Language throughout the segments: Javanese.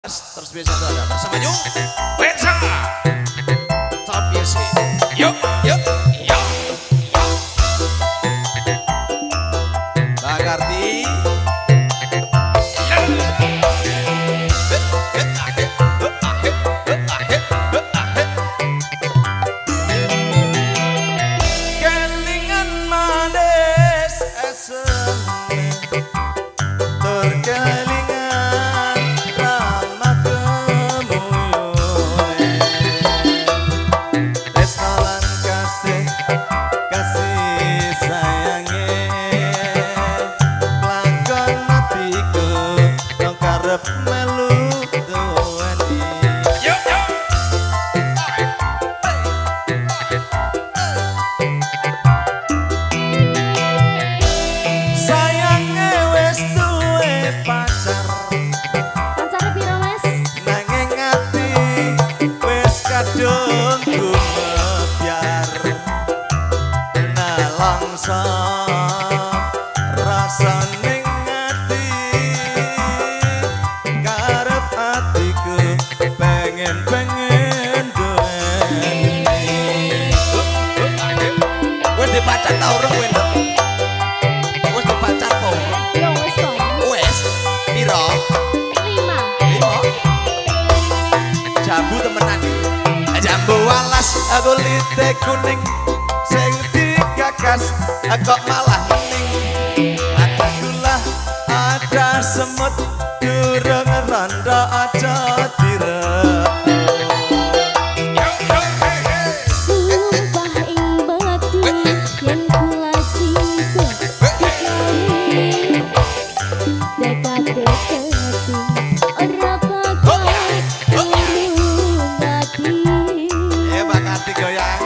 Terus biasa itu ada bersama Yu Wensa Top Music. Yuk, yuk, yuk, yuk. Mbak Karti. Kelingan manis esem rasane ngati karep atiku pengen duweni. Wes dipacar ta urung kowe nduk? Wes dipacar po? Yo wes kok. Wes piro? 5. Jambu temenan iki. Jambu walas kulite kuning sing digagas kok malah ning. Ada gula, ada semut, durung rondo aja direp. Sumpah ing bati yen kula sida dekat-dekati ora bakal ngati. Mbak Karti goyang.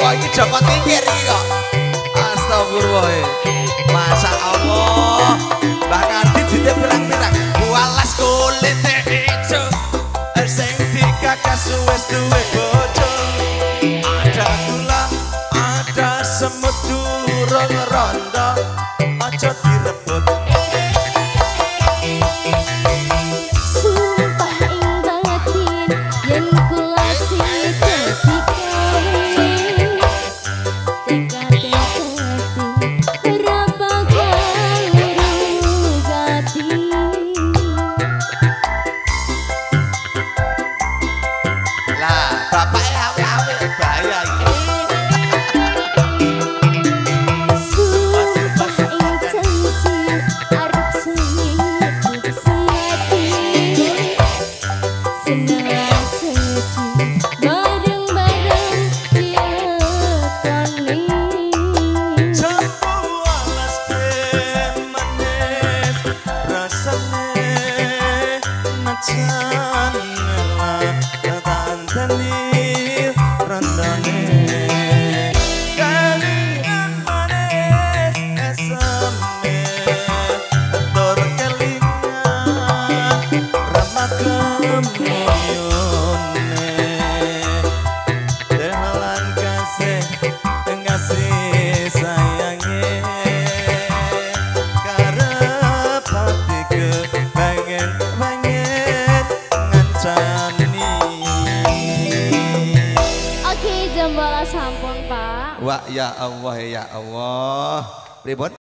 Wah ini Joko Tingkir ini kok. Astagfirullah. Masya Allah. Mbak Kardi duitnya pirang-pirang. Walas kulit hijau. Sing dikakas wis duwe bojo. Ada gula, ada semut durung rondo. Aja direbut. Sumpah ing batin yen kula sing dadi kowe. Teka-teki ora bakal rugati. Lah, bapak awe-awe bahaya iki. Sumpah ing janji arep seminggu siati. Senang sedih bareng-bareng dilekoni. Jambu alas manis rasane najan ngelah tanteni randane kalian manis esame atur kelingan ramah kemoyone dehalan kasih sayangnya karep hatiku pengen ngancani. Oke, jam bola sampun, Pak. Wah ya Allah pripun